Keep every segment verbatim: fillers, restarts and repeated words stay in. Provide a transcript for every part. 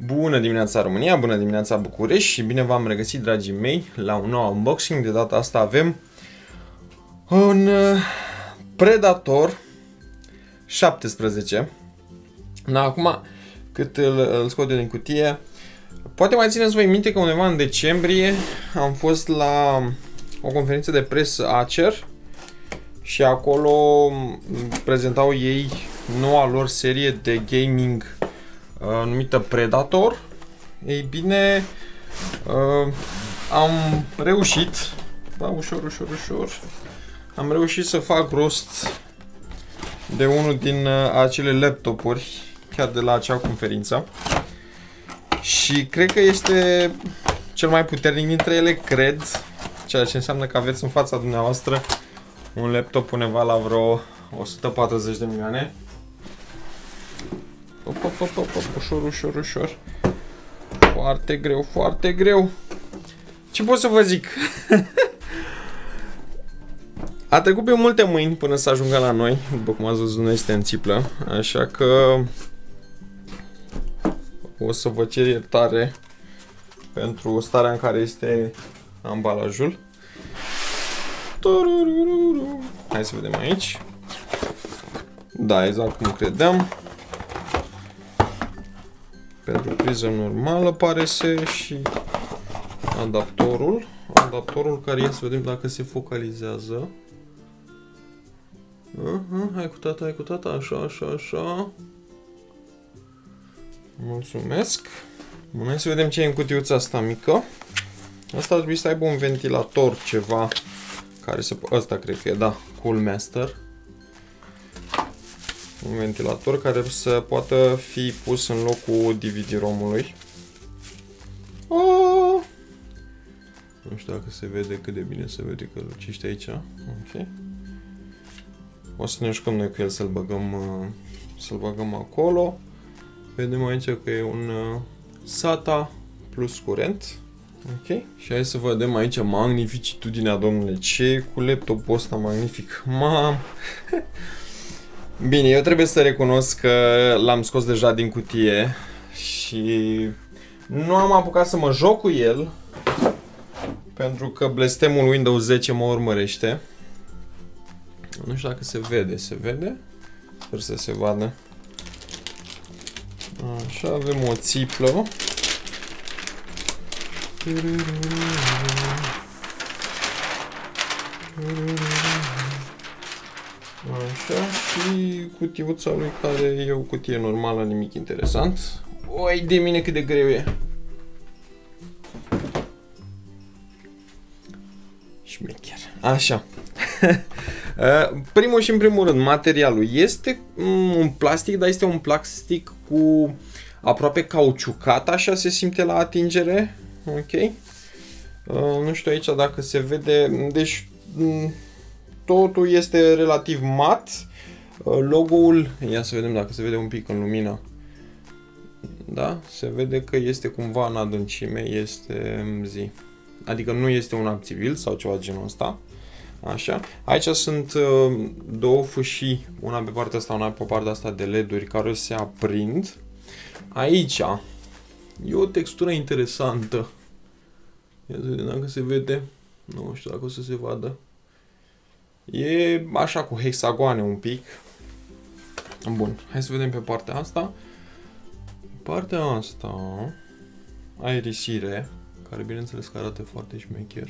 Bună dimineața România, bună dimineața București și bine v-am regăsit, dragii mei, la un nou unboxing. De data asta avem un Predator șaptesprezece. Da, acum cât îl, îl scot din cutie, poate mai țineți voi minte că undeva în decembrie am fost la o conferință de presă Acer și acolo prezentau ei noua lor serie de gaming uh, numită Predator. Ei bine, uh, am reușit, da, ușor, ușor, ușor, am reușit să fac rost de unul din uh, acele laptopuri chiar de la acea conferință și cred că este cel mai puternic dintre ele, cred, ceea ce înseamnă că aveți în fața dumneavoastră un laptop undeva la vreo o sută patruzeci de milioane. Op, op, op, op, ușor, ușor, ușor. Foarte greu, foarte greu. Ce pot să vă zic? A trecut pe multe mâini până să ajungă la noi. După cum ați văzut, nu este în țiplă. Așa că o să vă cer iertare pentru starea în care este ambalajul. Hai să vedem aici. Da, exact cum credeam. Pentru priză normală pare să și adaptorul. Adaptorul care ia să vedem dacă se focalizează. Uh-huh, hai cu tata, hai cu tata, așa, așa, așa. Mulțumesc. Bun, hai să vedem ce e în cutiuța asta mică. Asta ar trebui să aibă un ventilator, ceva care se... Asta cred că e, da, Cool Master. Un ventilator care să poată fi pus în locul D V D-romului. Oh! Nu știu dacă se vede cât de bine se vede că lucește aici. Ok. O să ne jucăm noi cu el să-l băgăm, să-l băgăm acolo. Vedem aici că e un SATA plus curent. Ok. Și hai să vedem aici magnificitudinea, domnule. Ce cu laptopul ăsta magnific. Mam! Bine, eu trebuie să recunosc că l-am scos deja din cutie și nu am apucat să mă joc cu el pentru că blestemul Windows zece mă urmărește. Nu știu dacă se vede, se vede? Sper să se vadă. Așa, avem o țiplă. Așa, și cutiuța lui care e o cutie normală, nimic interesant. Oi de mine cât de greu e. Șmecher. Așa. Primul și în primul rând, materialul este un plastic, dar este un plastic cu aproape cauciucat, așa se simte la atingere. Ok. Nu știu aici dacă se vede, deci totul este relativ mat. Logo-ul, ia să vedem dacă se vede un pic în lumină. Da, se vede că este cumva în adâncime, este zi. Adică nu este un act civil sau ceva genul ăsta. Așa. Aici sunt uh, două fâșii, una pe partea asta, una pe partea asta de L E D-uri care se aprind. Aici e o textură interesantă. Ia să vedem dacă se vede. Nu știu dacă o să se vadă. E așa cu hexagoane un pic. Bun, hai să vedem pe partea asta. Partea asta aerisire, care bineînțeles că arată foarte șmecher.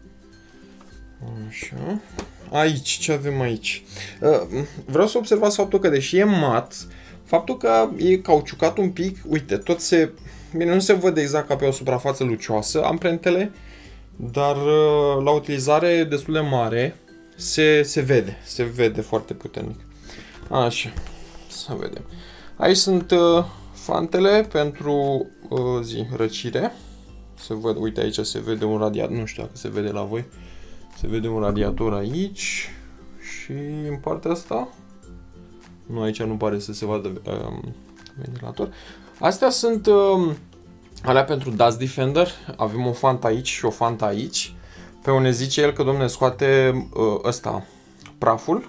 Așa. Aici, ce avem aici? Vreau să observați faptul că deși e mat, faptul că e cauciucat un pic, uite, tot se... Bine, nu se văd exact ca pe o suprafață lucioasă amprentele, dar la utilizare destul de mare se, se vede, se vede foarte puternic. Așa, să vedem. Aici sunt uh, fantele pentru uh, zi, răcire. Se văd, uite aici se vede un radiator, nu știu dacă se vede la voi. Se vede un radiator aici și în partea asta, nu, aici nu pare să se vadă um, ventilator. Astea sunt um, alea pentru Dust Defender. Avem o fantă aici și o fantă aici. Pe unde zice el că, domne, scoate uh, ăsta, praful.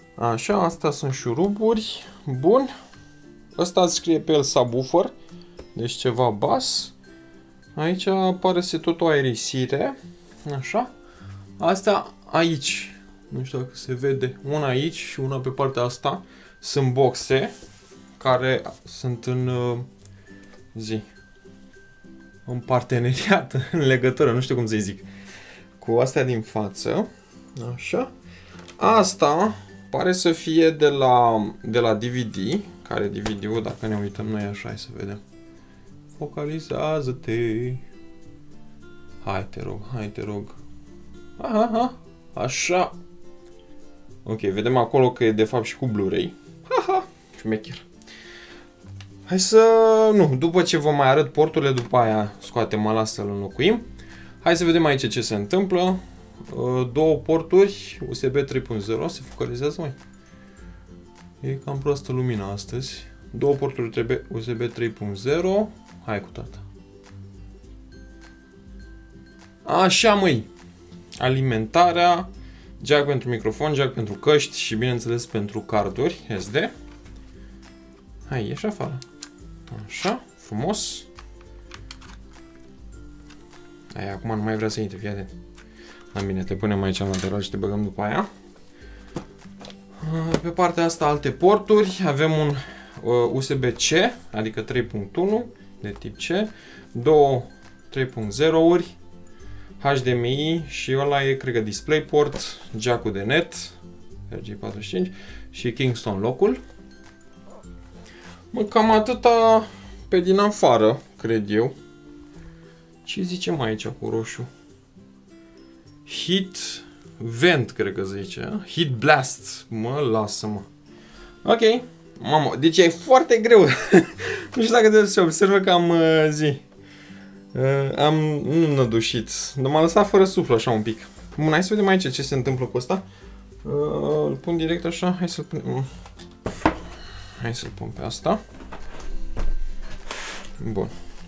Așa, astea sunt șuruburi. Bun. Ăsta scrie pe el subwoofer. deci ceva bas. Aici apare se tot o aerisire, așa. Astea aici, nu știu dacă se vede, una aici și una pe partea asta, sunt boxe care sunt în zi, în parteneriat, în legătură, nu știu cum să-i zic, cu astea din față, așa. Asta pare să fie de la, de la D V D, care D V D-ul, dacă ne uităm noi așa, hai să vedem. Focalizează-te. Hai te rog, hai te rog. Aha, aha, așa. Ok, vedem acolo că e de fapt și cu Blu-ray. Haha, șmecher. Hai să... Nu, după ce vă mai arăt porturile, după aia scoatem ăla să-l înlocuim. Hai să vedem aici ce se întâmplă. Două porturi U S B trei punct zero. Se focalizează, mai. E cam proastă lumina astăzi. Două porturi trebuie U S B trei punct zero. Hai cu tata. Așa, măi. Alimentarea. Jack pentru microfon, jack pentru căști și bineînțeles pentru carduri S D. Hai, ieși afară. Așa, frumos. Aia, acum nu mai vrea să intre, fii atent. Da, bine, te punem aici în lateral și te băgăm după aia. Pe partea asta alte porturi. Avem un U S B C, adică trei punct unu de tip C. Două trei punct zero-uri. H D M I și ăla e, cred că, DisplayPort, jack-ul de net, R J patruzeci și cinci și Kingston lock-ul. Mă, cam atâta pe din afară, cred eu. Ce zicem aici cu roșu? Heat Vent, cred că zice. Heat Blast. Mă, lasă-mă. Ok. Mamă, deci e foarte greu. Nu știu dacă se observă că am uh, zi. Uh, am nu nădușit. Dar m-a lăsat fără suflu așa un pic. Bun, hai să vedem aici ce se întâmplă cu ăsta. Uh, îl pun direct așa. Hai să-l pun. Uh. Hai să-l pun pe asta. Bun.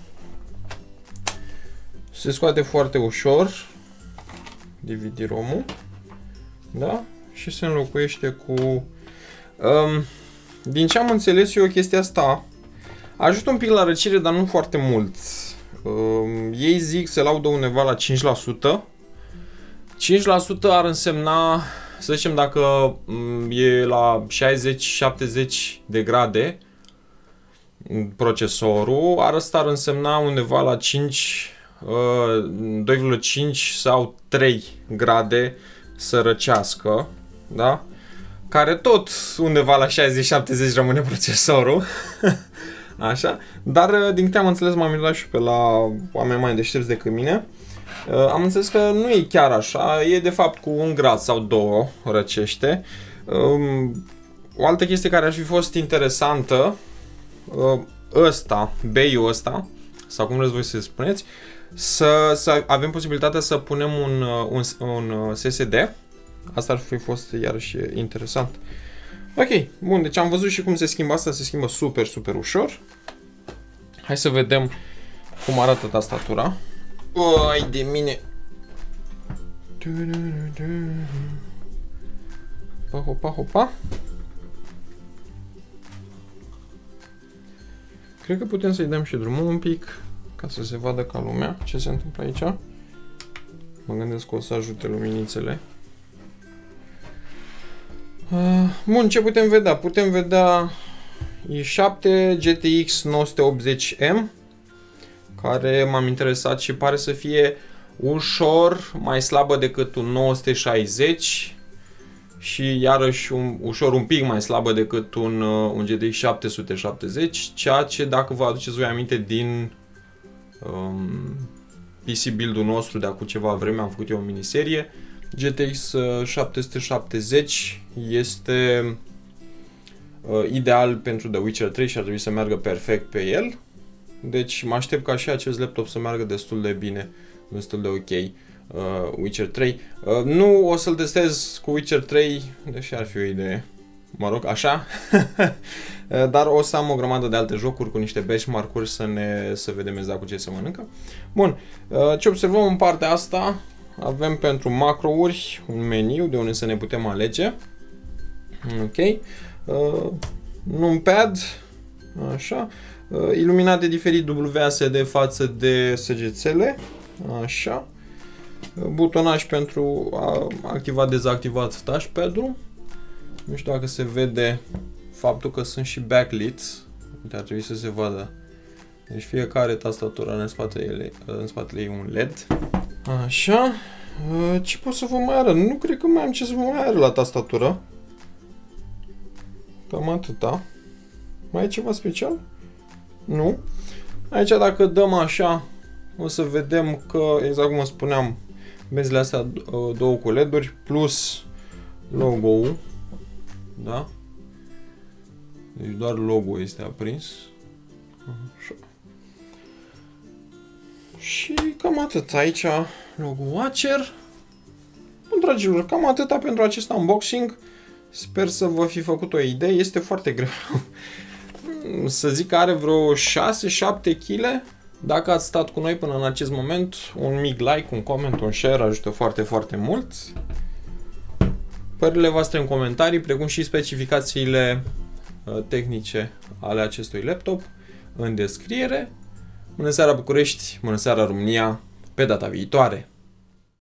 Se scoate foarte ușor D V D ROM-ul. Da? Și se înlocuiește cu... Um, din ce am înțeles eu, chestia asta ajută un pic la răcire, dar nu foarte mult. Um, ei zic, se laudă undeva la cinci la sută. cinci la sută ar însemna, să zicem, dacă um, e la șaizeci șaptezeci de grade procesorul, ar ăsta ar însemna undeva la cinci, doi virgulă cinci sau trei grade să răcească, da? Care tot undeva la șaizeci șaptezeci rămâne procesorul. Așa, dar din câte am înțeles, m-am uitat și pe la oameni mai deștepți decât mine. Am înțeles că nu e chiar așa, e de fapt cu un grad sau două răcește. O altă chestie care ar fi fost interesantă, ăsta, bay-ul ăsta, sau cum vreți voi să spuneți, să, să avem posibilitatea să punem un, un, un S S D. Asta ar fi fost iarăși interesant. Ok, bun, deci am văzut și cum se schimbă asta, se schimbă super, super ușor. Hai să vedem cum arată tastatura. Uai de mine! Hopa, hopa, hopa. Cred că putem să-i dăm și drumul un pic, ca să se vadă ca lumea ce se întâmplă aici. Mă gândesc că o să ajute luminițele. Bun, ce putem vedea? Putem vedea i șapte G T X nouă sute optzeci M, care m-am interesat și pare să fie ușor mai slabă decât un nouă sute șaizeci și iarăși un, ușor un pic mai slabă decât un, un G T X șapte sute șaptezeci, ceea ce, dacă vă aduceți voi aminte din um, P C build-ul nostru de acum ceva vreme, am făcut eu o miniserie, G T X șapte sute șaptezeci este uh, ideal pentru The Witcher trei și ar trebui să meargă perfect pe el. Deci mă aștept ca și acest laptop să meargă destul de bine, destul de ok. Uh, Witcher trei. Uh, nu o să-l testez cu Witcher trei, deși ar fi o idee. Mă rog, așa. Dar o să am o grămadă de alte jocuri cu niște benchmark-uri să, ne, să vedem exact cu ce se mănâncă. Bun, uh, ce observăm în partea asta? Avem pentru macrouri un meniu de unde să ne putem alege. Ok. Uh, numpad. Așa. Iluminate diferit W A S D față de săgețele. Așa. Butonaj pentru a activa, dezactivat touchpad-ul. Nu știu dacă se vede faptul că sunt și backlit. Uite, ar trebui să se vadă. Deci fiecare tastatură în spatele, în spatele ei un L E D. Așa. Ce pot să vă mai arăt? Nu cred că mai am ce să vă mai arăt la tastatură. Cam atâta. Mai e ceva special? Nu. Aici dacă dăm așa, o să vedem că, exact cum spuneam, benzile astea două cu L E D-uri plus logo-ul. Da? Deci doar logo este aprins. Așa. Și cam atât. Aici logo Watcher. Bun, dragilor, cam atâta pentru acest unboxing. Sper să vă fi făcut o idee. Este foarte greu. Să zic că are vreo șase șapte kilograme. Dacă ați stat cu noi până în acest moment, un mic like, un comment, un share ajută foarte, foarte mult. Părerile voastre în comentarii, precum și specificațiile tehnice ale acestui laptop în descriere. Bună seara București, bună seara România, pe data viitoare!